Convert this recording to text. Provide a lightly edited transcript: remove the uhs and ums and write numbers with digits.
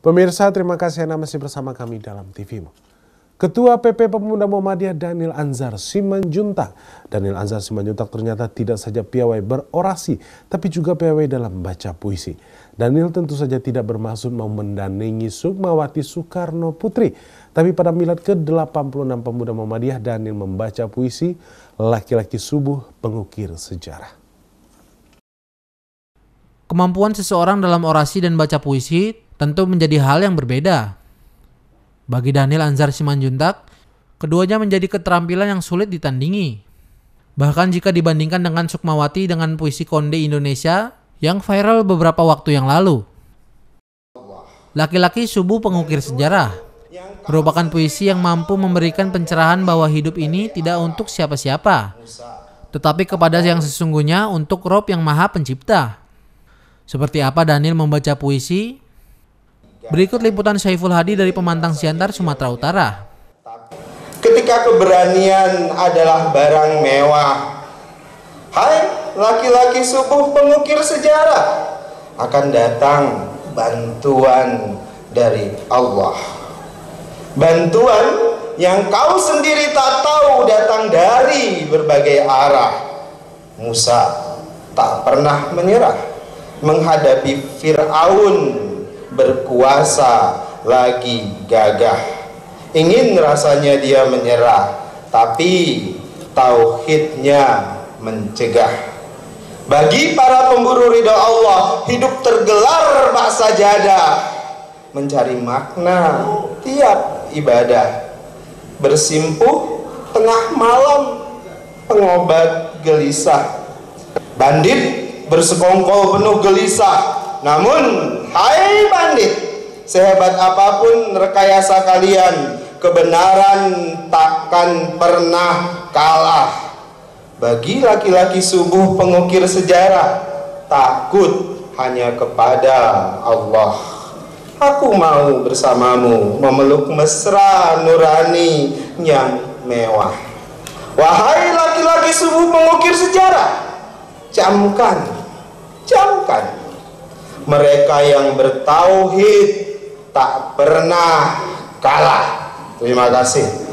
Pemirsa, terima kasih Anda masih bersama kami dalam TV-mu. Ketua PP Pemuda Muhammadiyah Daniel Anzar Simanjuntak. Daniel Anzar Simanjuntak ternyata tidak saja piawai berorasi, tapi juga piawai dalam membaca puisi. Daniel tentu saja tidak bermaksud mau mendanangi Sukmawati Soekarno Putri. Tapi pada milad ke-86 Pemuda Muhammadiyah, Daniel membaca puisi Laki-laki Subuh Pengukir Sejarah. Kemampuan seseorang dalam orasi dan baca puisi tentu menjadi hal yang berbeda. Bagi Daniel Anzar Simanjuntak, keduanya menjadi keterampilan yang sulit ditandingi. Bahkan jika dibandingkan dengan Sukmawati dengan puisi Konde Indonesia yang viral beberapa waktu yang lalu. Laki-laki Subuh Pengukir Sejarah merupakan puisi yang mampu memberikan pencerahan bahwa hidup ini tidak untuk siapa-siapa, tetapi kepada yang sesungguhnya, untuk Rob yang Maha Pencipta. Seperti apa Daniel membaca puisi? Berikut liputan Syaiful Hadi dari Pemantang Siantar, Sumatera Utara. Ketika keberanian adalah barang mewah, hai laki-laki subuh pengukir sejarah, akan datang bantuan dari Allah. Bantuan yang kau sendiri tak tahu datang dari berbagai arah. Musa tak pernah menyerah menghadapi Fir'aun, berkuasa lagi gagah. Ingin rasanya dia menyerah, tapi tauhidnya mencegah. Bagi para pemburu ridha Allah, hidup tergelar bak sajadah, mencari makna tiap ibadah. Bersimpuh tengah malam, pengobat gelisah. Bandit bersekongkol penuh gelisah. Namun, hai bandit, sehebat apapun rekayasa kalian, kebenaran takkan pernah kalah. Bagi laki-laki subuh pengukir sejarah, takut hanya kepada Allah. Aku mau bersamamu memeluk mesra nurani yang mewah. Wahai laki-laki subuh pengukir sejarah, camkan mereka yang bertauhid tak pernah kalah. Terima kasih.